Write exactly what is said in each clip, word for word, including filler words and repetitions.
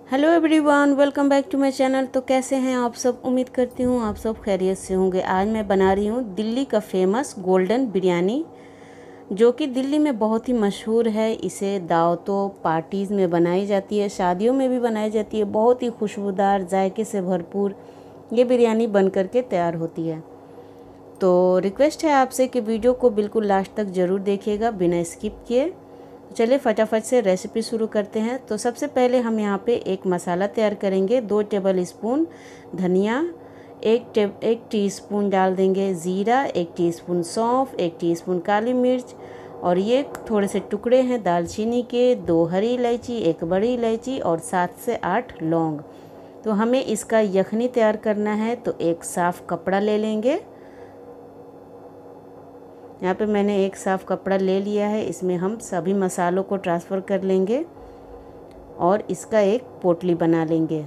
Hello everyone, welcome back to my channel. तो कैसे हैं आप सब? उम्मीद करती हूँ आप सब खैरियत से होंगे। आज मैं बना रही हूँ दिल्ली का फेमस गोल्डन बिरयानी, जो कि दिल्ली में बहुत ही मशहूर है। इसे दावतों पार्टीज़ में बनाई जाती है, शादियों में भी बनाई जाती है। बहुत ही खुशबूदार, जायके से भरपूर ये बिरयानी बन कर के तैयार होती है। तो रिक्वेस्ट है आपसे कि वीडियो को बिल्कुल लास्ट तक ज़रूर देखिएगा बिना स्किप किए। चलिए फटाफट से रेसिपी शुरू करते हैं। तो सबसे पहले हम यहाँ पे एक मसाला तैयार करेंगे। दो टेबल स्पून धनिया, एक टेब एक टीस्पून डाल देंगे ज़ीरा, एक टीस्पून सौंफ, एक टीस्पून काली मिर्च, और ये थोड़े से टुकड़े हैं दालचीनी के, दो हरी इलायची, एक बड़ी इलायची और सात से आठ लौंग। तो हमें इसका यखनी तैयार करना है, तो एक साफ़ कपड़ा ले लेंगे। यहाँ पे मैंने एक साफ़ कपड़ा ले लिया है। इसमें हम सभी मसालों को ट्रांसफ़र कर लेंगे और इसका एक पोटली बना लेंगे।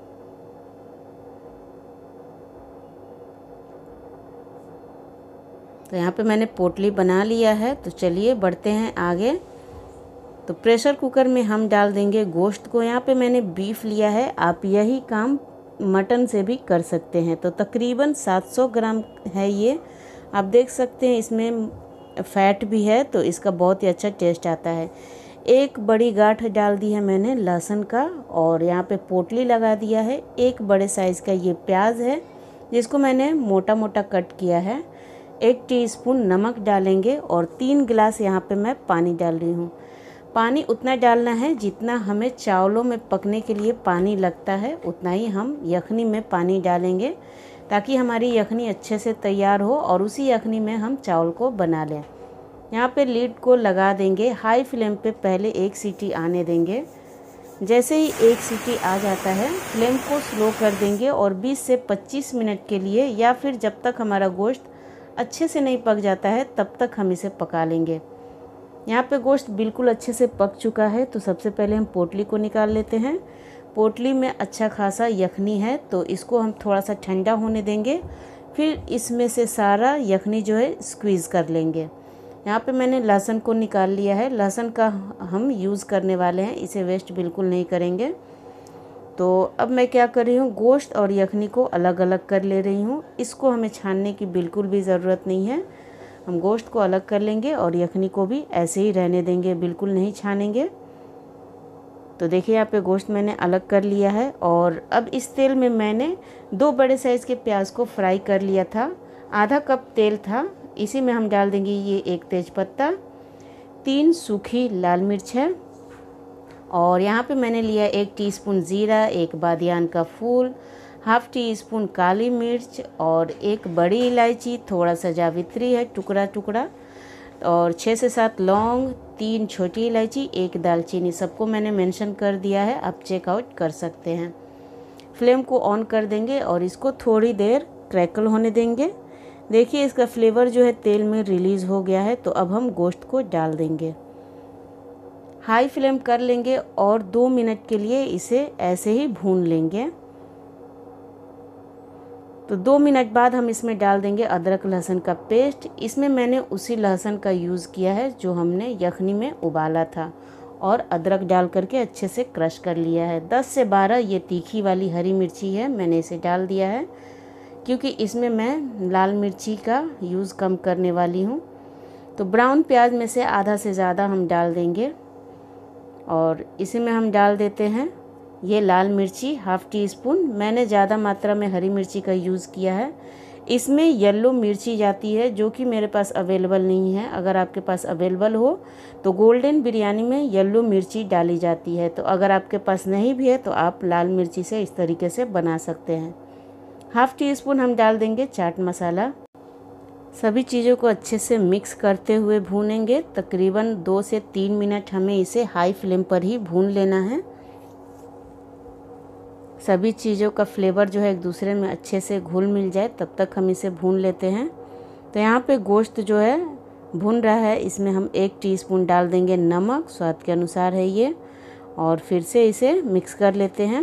तो यहाँ पे मैंने पोटली बना लिया है। तो चलिए बढ़ते हैं आगे। तो प्रेशर कुकर में हम डाल देंगे गोश्त को। यहाँ पे मैंने बीफ लिया है, आप यही काम मटन से भी कर सकते हैं। तो तकरीबन सात सौ ग्राम है ये। आप देख सकते हैं इसमें फ़ैट भी है, तो इसका बहुत ही अच्छा टेस्ट आता है। एक बड़ी गांठ डाल दी है मैंने लहसुन का, और यहाँ पे पोटली लगा दिया है। एक बड़े साइज़ का ये प्याज है जिसको मैंने मोटा मोटा कट किया है। एक टीस्पून नमक डालेंगे और तीन गिलास यहाँ पे मैं पानी डाल रही हूँ। पानी उतना डालना है जितना हमें चावलों में पकने के लिए पानी लगता है, उतना ही हम यखनी में पानी डालेंगे, ताकि हमारी यखनी अच्छे से तैयार हो और उसी यखनी में हम चावल को बना लें। यहाँ पे लीड को लगा देंगे, हाई फ्लेम पे पहले एक सीटी आने देंगे। जैसे ही एक सीटी आ जाता है फ्लेम को स्लो कर देंगे और बीस से पच्चीस मिनट के लिए, या फिर जब तक हमारा गोश्त अच्छे से नहीं पक जाता है तब तक हम इसे पका लेंगे। यहाँ पे गोश्त बिल्कुल अच्छे से पक चुका है। तो सबसे पहले हम पोटली को निकाल लेते हैं। पोटली में अच्छा खासा यखनी है, तो इसको हम थोड़ा सा ठंडा होने देंगे। फिर इसमें से सारा यखनी जो है स्क्वीज़ कर लेंगे। यहाँ पे मैंने लहसुन को निकाल लिया है। लहसुन का हम यूज़ करने वाले हैं, इसे वेस्ट बिल्कुल नहीं करेंगे। तो अब मैं क्या कर रही हूँ, गोश्त और यखनी को अलग अलग कर ले रही हूँ। इसको हमें छानने की बिल्कुल भी ज़रूरत नहीं है। हम गोश्त को अलग कर लेंगे और यखनी को भी ऐसे ही रहने देंगे, बिल्कुल नहीं छानेंगे। तो देखिए यहाँ पे गोश्त मैंने अलग कर लिया है। और अब इस तेल में मैंने दो बड़े साइज़ के प्याज को फ्राई कर लिया था। आधा कप तेल था, इसी में हम डाल देंगे ये एक तेज़पत्ता, तीन सूखी लाल मिर्च है, और यहाँ पे मैंने लिया एक टीस्पून ज़ीरा, एक बादियान का फूल, हाफ़ टी स्पून काली मिर्च और एक बड़ी इलायची, थोड़ा सा जावित्री है टुकड़ा टुकड़ा, और छः से सात लौंग, तीन छोटी इलायची, एक दालचीनी। सबको मैंने मेंशन कर दिया है, आप चेकआउट कर सकते हैं। फ्लेम को ऑन कर देंगे और इसको थोड़ी देर क्रैकल होने देंगे। देखिए इसका फ्लेवर जो है तेल में रिलीज़ हो गया है। तो अब हम गोश्त को डाल देंगे, हाई फ्लेम कर लेंगे और दो मिनट के लिए इसे ऐसे ही भून लेंगे। तो दो मिनट बाद हम इसमें डाल देंगे अदरक लहसुन का पेस्ट। इसमें मैंने उसी लहसुन का यूज़ किया है जो हमने यखनी में उबाला था, और अदरक डाल करके अच्छे से क्रश कर लिया है। दस से बारह ये तीखी वाली हरी मिर्ची है, मैंने इसे डाल दिया है क्योंकि इसमें मैं लाल मिर्ची का यूज़ कम करने वाली हूँ। तो ब्राउन प्याज में से आधा से ज़्यादा हम डाल देंगे, और इसी में हम डाल देते हैं ये लाल मिर्ची हाफ़ टी स्पून। मैंने ज़्यादा मात्रा में हरी मिर्ची का यूज़ किया है। इसमें येलो मिर्ची जाती है जो कि मेरे पास अवेलेबल नहीं है। अगर आपके पास अवेलेबल हो तो गोल्डन बिरयानी में येलो मिर्ची डाली जाती है। तो अगर आपके पास नहीं भी है तो आप लाल मिर्ची से इस तरीके से बना सकते हैं। हाफ़ टी स्पून हम डाल देंगे चाट मसाला। सभी चीज़ों को अच्छे से मिक्स करते हुए भूनेंगे। तकरीबन दो से तीन मिनट हमें इसे हाई फ्लेम पर ही भून लेना है। सभी चीज़ों का फ्लेवर जो है एक दूसरे में अच्छे से घुल मिल जाए तब तक हम इसे भून लेते हैं। तो यहाँ पे गोश्त जो है भून रहा है, इसमें हम एक टीस्पून डाल देंगे नमक, स्वाद के अनुसार है ये, और फिर से इसे मिक्स कर लेते हैं।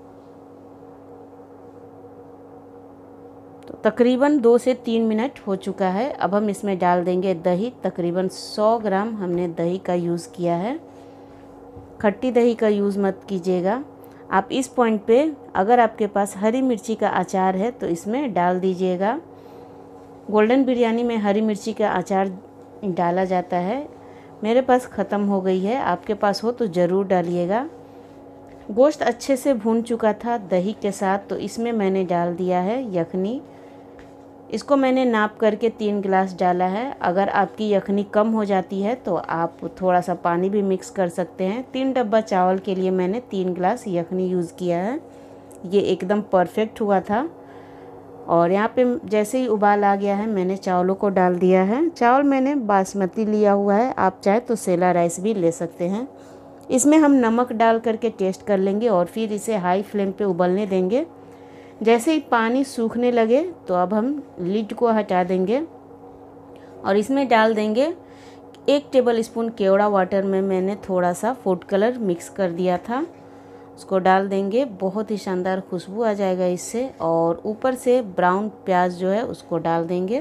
तो तकरीबन दो से तीन मिनट हो चुका है। अब हम इसमें डाल देंगे दही। तकरीबन सौ ग्राम हमने दही का यूज़ किया है। खट्टी दही का यूज़ मत कीजिएगा। आप इस पॉइंट पे अगर आपके पास हरी मिर्ची का अचार है तो इसमें डाल दीजिएगा। गोल्डन बिरयानी में हरी मिर्ची का अचार डाला जाता है। मेरे पास ख़त्म हो गई है, आपके पास हो तो ज़रूर डालिएगा। गोश्त अच्छे से भून चुका था दही के साथ, तो इसमें मैंने डाल दिया है यखनी। इसको मैंने नाप करके तीन गिलास डाला है। अगर आपकी यखनी कम हो जाती है तो आप थोड़ा सा पानी भी मिक्स कर सकते हैं। तीन डब्बा चावल के लिए मैंने तीन गिलास यखनी यूज़ किया है। ये एकदम परफेक्ट हुआ था। और यहाँ पे जैसे ही उबाल आ गया है मैंने चावलों को डाल दिया है। चावल मैंने बासमती लिया हुआ है, आप चाहे तो सेला राइस भी ले सकते हैं। इसमें हम नमक डाल करके टेस्ट कर लेंगे और फिर इसे हाई फ्लेम पे उबलने देंगे। जैसे ही पानी सूखने लगे तो अब हम लिड को हटा देंगे और इसमें डाल देंगे एक टेबल स्पून केवड़ा वाटर में मैंने थोड़ा सा फूड कलर मिक्स कर दिया था, उसको डाल देंगे। बहुत ही शानदार खुशबू आ जाएगा इससे। और ऊपर से ब्राउन प्याज जो है उसको डाल देंगे।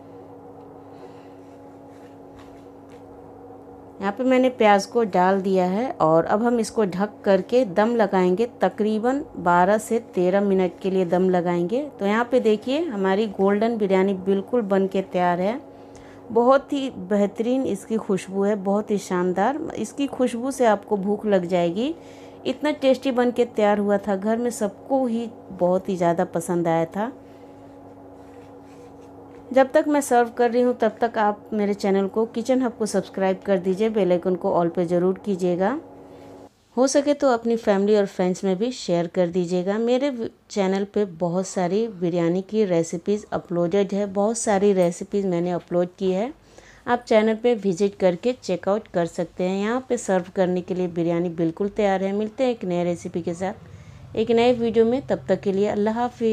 यहाँ पे मैंने प्याज को डाल दिया है और अब हम इसको ढक करके दम लगाएंगे। तकरीबन बारह से तेरह मिनट के लिए दम लगाएंगे। तो यहाँ पे देखिए हमारी गोल्डन बिरयानी बिल्कुल बन के तैयार है। बहुत ही बेहतरीन इसकी खुशबू है, बहुत ही शानदार। इसकी खुशबू से आपको भूख लग जाएगी। इतना टेस्टी बन के तैयार हुआ था, घर में सबको ही बहुत ही ज़्यादा पसंद आया था। जब तक मैं सर्व कर रही हूँ तब तक आप मेरे चैनल को किचन हब को सब्सक्राइब कर दीजिए, बेल आइकन को ऑल पे ज़रूर कीजिएगा। हो सके तो अपनी फैमिली और फ्रेंड्स में भी शेयर कर दीजिएगा। मेरे चैनल पे बहुत सारी बिरयानी की रेसिपीज़ अपलोडेड है, बहुत सारी रेसिपीज़ मैंने अपलोड की है। आप चैनल पे विजिट करके चेकआउट कर सकते हैं। यहाँ पे सर्व करने के लिए बिरयानी बिल्कुल तैयार है। मिलते हैं एक नए रेसिपी के साथ एक नए वीडियो में, तब तक के लिए अल्लाह हाफिज़।